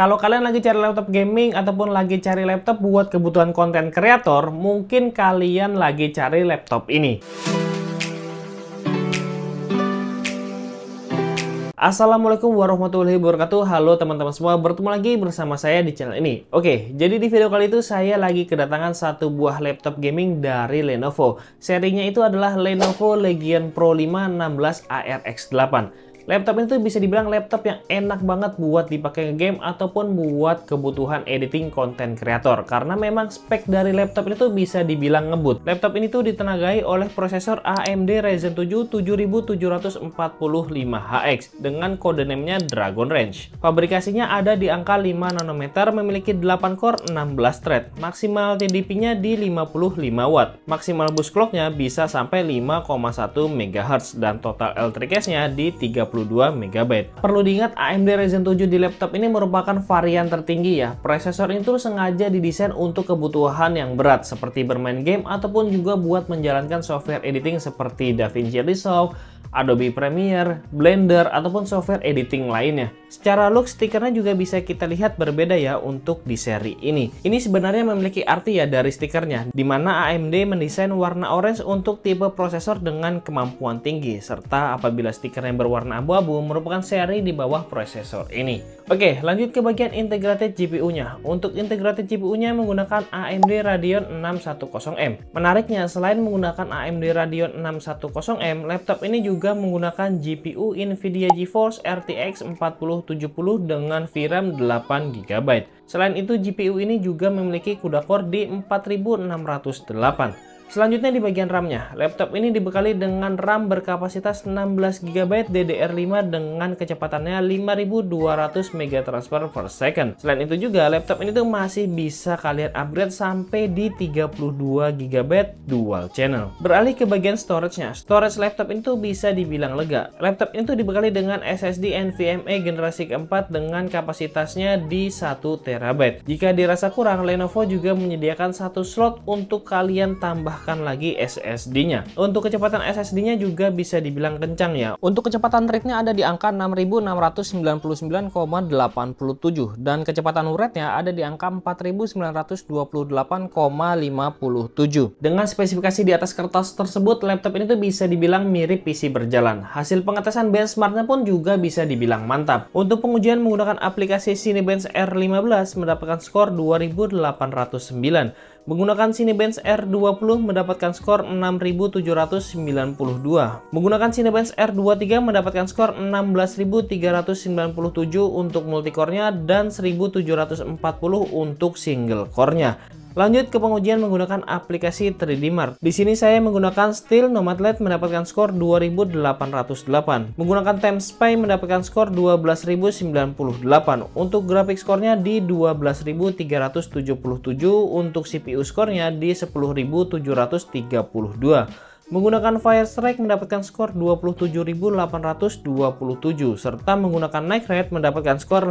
Kalau kalian lagi cari laptop gaming ataupun lagi cari laptop buat kebutuhan konten kreator, mungkin kalian lagi cari laptop ini. Assalamualaikum warahmatullahi wabarakatuh. Halo teman-teman semua, bertemu lagi bersama saya di channel ini. Oke, jadi di video kali itu saya lagi kedatangan satu buah laptop gaming dari Lenovo. Serinya itu adalah Lenovo Legion Pro 5 16 ARX8. Laptop itu bisa dibilang laptop yang enak banget buat dipakai game ataupun buat kebutuhan editing konten kreator. Karena memang spek dari laptop itu bisa dibilang ngebut. Laptop ini tuh ditenagai oleh prosesor AMD Ryzen 7 7745HX dengan kode name-nya Dragon Range. Fabrikasinya ada di angka 5 nanometer, memiliki 8 core 16 thread. Maksimal TDP-nya di 55 watt. Maksimal boost clock-nya bisa sampai 5,1 MHz dan total L3 cache-nya di 32 MB. Perlu diingat AMD Ryzen 7 di laptop ini merupakan varian tertinggi ya. Prosesor itu sengaja didesain untuk kebutuhan yang berat seperti bermain game ataupun juga buat menjalankan software editing seperti DaVinci Resolve, Adobe Premiere, Blender, ataupun software editing lainnya. Secara look, stikernya juga bisa kita lihat berbeda ya untuk di seri ini. Ini sebenarnya memiliki arti ya dari stikernya, di mana AMD mendesain warna orange untuk tipe prosesor dengan kemampuan tinggi, serta apabila stikernya berwarna abu-abu merupakan seri di bawah prosesor ini. Oke, lanjut ke bagian integrated GPU-nya. Untuk integrated GPU-nya menggunakan AMD Radeon 610M. Menariknya, selain menggunakan AMD Radeon 610M, laptop ini juga menggunakan GPU Nvidia GeForce RTX 4070 dengan VRAM 8GB. Selain itu, GPU ini juga memiliki CUDA core di 4608. Selanjutnya di bagian RAM-nya, laptop ini dibekali dengan RAM berkapasitas 16GB DDR5 dengan kecepatannya 5200 MB/s. Selain itu juga, laptop ini tuh masih bisa kalian upgrade sampai di 32GB dual channel. Beralih ke bagian storage-nya, storage laptop itu bisa dibilang lega. Laptop itu dibekali dengan SSD NVMe generasi keempat dengan kapasitasnya di 1TB. Jika dirasa kurang, Lenovo juga menyediakan satu slot untuk kalian tambah lagi SSD-nya. Untuk kecepatan SSD-nya juga bisa dibilang kencang ya. Untuk kecepatan read-nya ada di angka 6699,87 dan kecepatan write-nya ada di angka 4928,57. Dengan spesifikasi di atas kertas tersebut, laptop ini tuh bisa dibilang mirip PC berjalan. Hasil pengetesan benchmark-nya pun juga bisa dibilang mantap. Untuk pengujian menggunakan aplikasi Cinebench R15 mendapatkan skor 2809. Menggunakan Cinebench R20 mendapatkan skor 6792. Menggunakan Cinebench R23 mendapatkan skor 16397 untuk multicore-nya dan 1740 untuk single core-nya. Lanjut ke pengujian menggunakan aplikasi 3D Mark. Di sini saya menggunakan Steel Nomad LED mendapatkan skor 2808. Menggunakan Timespy mendapatkan skor 12098. Untuk grafik skornya di 12377. Untuk CPU skornya di 10732. Menggunakan Firestrike mendapatkan skor 27827 serta menggunakan Night Raid mendapatkan skor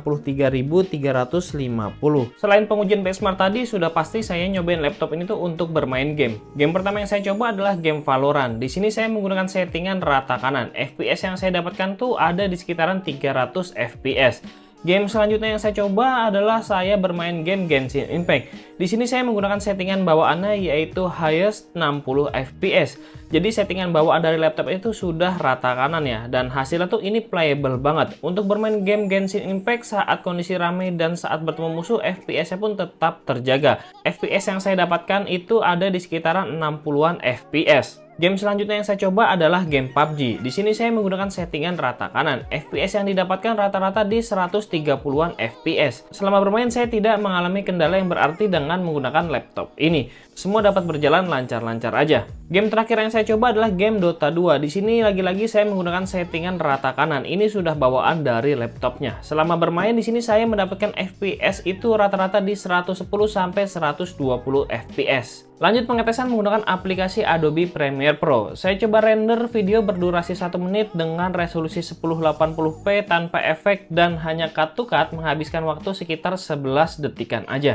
53350. Selain pengujian benchmark tadi, sudah pasti saya nyobain laptop ini tuh untuk bermain game. Game pertama yang saya coba adalah game Valorant. Di sini saya menggunakan settingan rata kanan. FPS yang saya dapatkan tuh ada di sekitaran 300 FPS. Game selanjutnya yang saya coba adalah saya bermain game Genshin Impact. Di sini saya menggunakan settingan bawaannya yaitu highest 60 FPS. Jadi settingan bawaan dari laptop itu sudah rata kanan ya, dan hasilnya tuh ini playable banget. Untuk bermain game Genshin Impact saat kondisi ramai dan saat bertemu musuh, FPS-nya pun tetap terjaga. FPS yang saya dapatkan itu ada di sekitaran 60-an FPS. Game selanjutnya yang saya coba adalah game PUBG. Di sini saya menggunakan settingan rata kanan. FPS yang didapatkan rata-rata di 130-an FPS. Selama bermain saya tidak mengalami kendala yang berarti dengan menggunakan laptop ini. Semua dapat berjalan lancar-lancar aja. Game terakhir yang saya coba adalah game Dota 2. Di sini lagi-lagi saya menggunakan settingan rata kanan. Ini sudah bawaan dari laptopnya. Selama bermain di sini saya mendapatkan FPS itu rata-rata di 110 sampai 120 FPS. Lanjut pengetesan menggunakan aplikasi Adobe Premiere Pro. Saya coba render video berdurasi 1 menit dengan resolusi 1080p tanpa efek dan hanya cut to cut, menghabiskan waktu sekitar 11 detikan aja.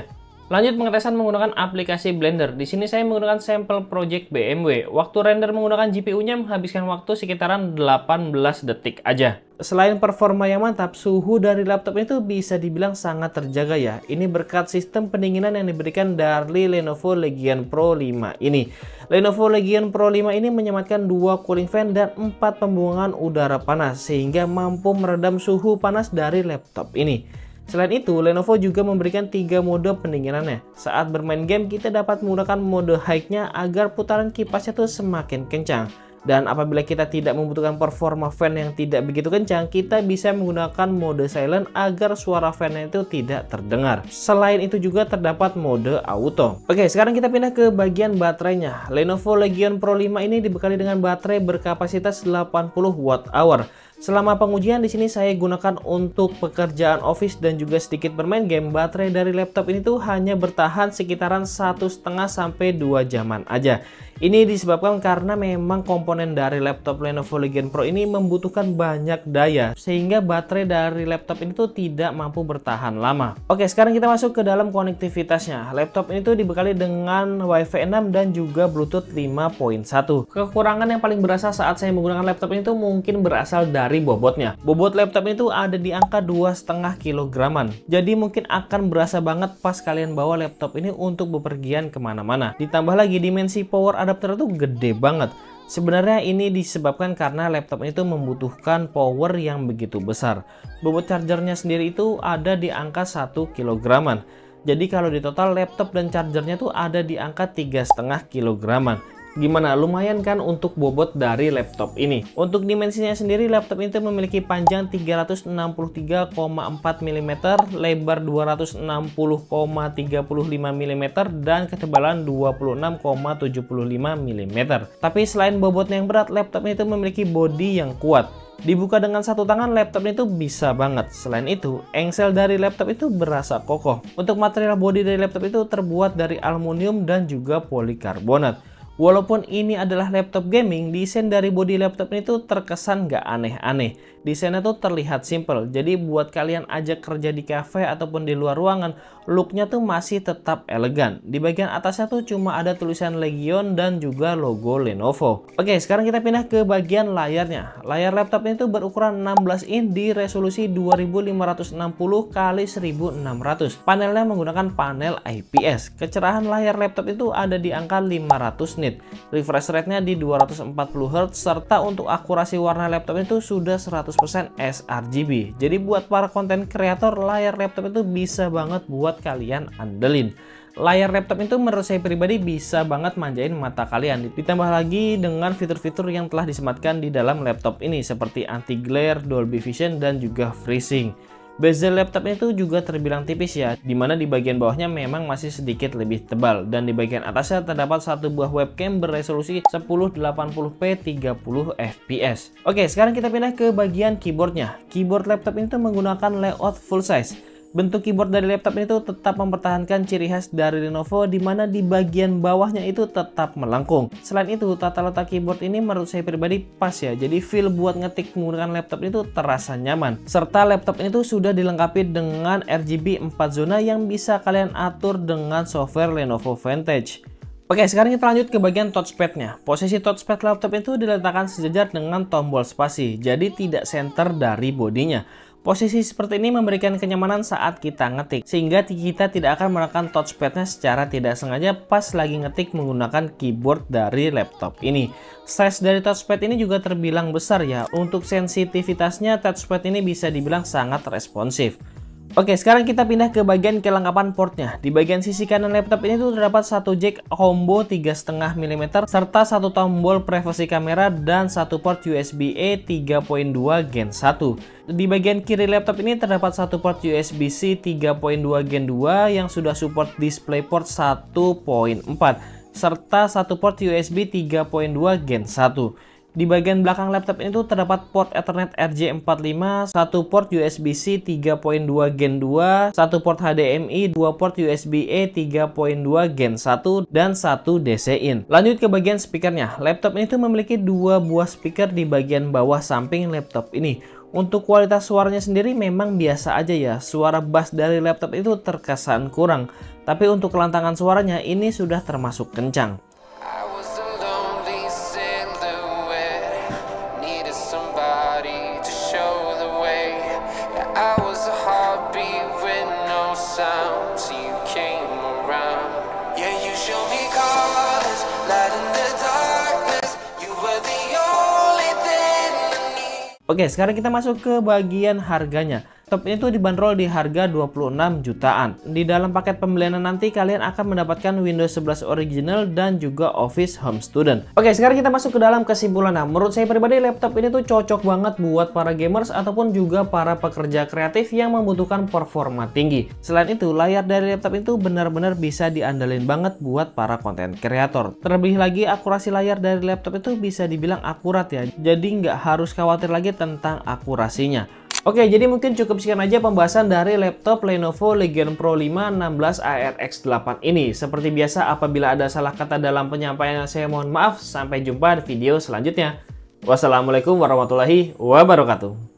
Lanjut pengetesan menggunakan aplikasi Blender. Di sini saya menggunakan sampel project BMW. Waktu render menggunakan GPU-nya menghabiskan waktu sekitaran 18 detik aja. Selain performa yang mantap, suhu dari laptop itu bisa dibilang sangat terjaga ya. Ini berkat sistem pendinginan yang diberikan dari Lenovo Legion Pro 5 ini. Lenovo Legion Pro 5 ini menyematkan 2 cooling fan dan 4 pembuangan udara panas sehingga mampu meredam suhu panas dari laptop ini. Selain itu, Lenovo juga memberikan 3 mode pendinginannya. Saat bermain game, kita dapat menggunakan mode high-nya agar putaran kipasnya tuh semakin kencang. Dan apabila kita tidak membutuhkan performa fan yang tidak begitu kencang, kita bisa menggunakan mode silent agar suara fan-nya itu tidak terdengar. Selain itu juga terdapat mode auto. Oke, sekarang kita pindah ke bagian baterainya. Lenovo Legion Pro 5 ini dibekali dengan baterai berkapasitas 80 Wh. Selama pengujian di sini saya gunakan untuk pekerjaan office dan juga sedikit bermain game, baterai dari laptop ini tuh hanya bertahan sekitaran 1,5 sampai 2 jaman aja. Ini disebabkan karena memang komponen dari laptop Lenovo Legion Pro ini membutuhkan banyak daya, sehingga baterai dari laptop ini tuh tidak mampu bertahan lama. Oke, sekarang kita masuk ke dalam konektivitasnya. Laptop ini tuh dibekali dengan Wi-Fi 6 dan juga Bluetooth 5.1. Kekurangan yang paling berasa saat saya menggunakan laptop ini tuh mungkin berasal dari bobotnya. Bobot laptop ini tuh ada di angka 2,5 kilograman. Jadi mungkin akan berasa banget pas kalian bawa laptop ini untuk bepergian kemana-mana. Ditambah lagi dimensi power adapter itu gede banget. Sebenarnya ini disebabkan karena laptop itu membutuhkan power yang begitu besar. Bobot chargernya sendiri itu ada di angka 1 kilograman. Jadi kalau di total laptop dan chargernya tuh ada di angka 3,5 kilograman. Gimana, lumayan kan untuk bobot dari laptop ini. Untuk dimensinya sendiri, laptop ini memiliki panjang 363,4 mm, lebar 260,35 mm, dan ketebalan 26,75 mm. Tapi selain bobotnya yang berat, laptop ini memiliki bodi yang kuat. Dibuka dengan satu tangan, laptop itu bisa banget. Selain itu, engsel dari laptop itu berasa kokoh. Untuk material bodi dari laptop itu terbuat dari aluminium dan juga polikarbonat. Walaupun ini adalah laptop gaming, desain dari bodi laptop ini tuh terkesan nggak aneh-aneh. Desainnya tuh terlihat simple, jadi buat kalian ajak kerja di cafe ataupun di luar ruangan, looknya tuh masih tetap elegan. Di bagian atasnya tuh cuma ada tulisan Legion dan juga logo Lenovo. Oke, sekarang kita pindah ke bagian layarnya. Layar laptop ini tuh berukuran 16 in di resolusi 2560 x 1600. Panelnya menggunakan panel IPS. Kecerahan layar laptop itu ada di angka 500 nit. Refresh rate-nya di 240 Hz serta untuk akurasi warna laptop itu sudah 100% sRGB. Jadi buat para konten kreator, layar laptop itu bisa banget buat kalian andelin. Layar laptop itu menurut saya pribadi bisa banget manjain mata kalian. Ditambah lagi dengan fitur-fitur yang telah disematkan di dalam laptop ini seperti anti-glare, Dolby Vision, dan juga FreeSync. Bezel laptop itu juga terbilang tipis ya, dimana di bagian bawahnya memang masih sedikit lebih tebal, dan di bagian atasnya terdapat satu buah webcam beresolusi 1080p 30 fps. Oke, sekarang kita pindah ke bagian keyboardnya. Keyboard laptop ini menggunakan layout full size. Bentuk keyboard dari laptop itu tetap mempertahankan ciri khas dari Lenovo, di mana di bagian bawahnya itu tetap melengkung. Selain itu, tata letak keyboard ini menurut saya pribadi pas ya, jadi feel buat ngetik menggunakan laptop itu terasa nyaman. Serta laptop ini tuh sudah dilengkapi dengan RGB 4 zona yang bisa kalian atur dengan software Lenovo Vantage. Oke, sekarang kita lanjut ke bagian touchpad-nya. Posisi touchpad laptop itu diletakkan sejajar dengan tombol spasi, jadi tidak center dari bodinya. Posisi seperti ini memberikan kenyamanan saat kita ngetik, sehingga kita tidak akan menekan touchpad-nya secara tidak sengaja pas lagi ngetik menggunakan keyboard dari laptop ini. Size dari touchpad ini juga terbilang besar ya. Untuk sensitivitasnya, touchpad ini bisa dibilang sangat responsif. Oke, sekarang kita pindah ke bagian kelengkapan portnya. Di bagian sisi kanan laptop ini tuh terdapat satu jack combo 3,5 mm serta satu tombol privacy kamera dan satu port USB-A 3.2 Gen 1. Di bagian kiri laptop ini terdapat satu port USB-C 3.2 Gen 2 yang sudah support DisplayPort 1.4 serta satu port USB 3.2 Gen 1. Di bagian belakang laptop ini tuh terdapat port Ethernet RJ45, satu port USB-C 3.2 Gen 2, satu port HDMI, dua port USB-A 3.2 Gen 1, dan satu DC-in. Lanjut ke bagian speakernya. Laptop ini tuh memiliki dua buah speaker di bagian bawah samping laptop ini. Untuk kualitas suaranya sendiri memang biasa aja ya, suara bass dari laptop itu terkesan kurang. Tapi untuk kelantangan suaranya ini sudah termasuk kencang. Oke, sekarang kita masuk ke bagian harganya. Laptop ini tuh dibanderol di harga 26 jutaan. Di dalam paket pembelian nanti kalian akan mendapatkan Windows 11 original dan juga Office Home Student. Oke, sekarang kita masuk ke dalam kesimpulan. Nah, menurut saya pribadi laptop ini tuh cocok banget buat para gamers ataupun juga para pekerja kreatif yang membutuhkan performa tinggi. Selain itu, layar dari laptop itu benar-benar bisa diandalin banget buat para konten kreator. Terlebih lagi, akurasi layar dari laptop itu bisa dibilang akurat ya. Jadi nggak harus khawatir lagi tentang akurasinya. Oke, jadi mungkin cukup sekian aja pembahasan dari laptop Lenovo Legion Pro 5 16ARX8 ini. Seperti biasa, apabila ada salah kata dalam penyampaian saya mohon maaf. Sampai jumpa di video selanjutnya. Wassalamualaikum warahmatullahi wabarakatuh.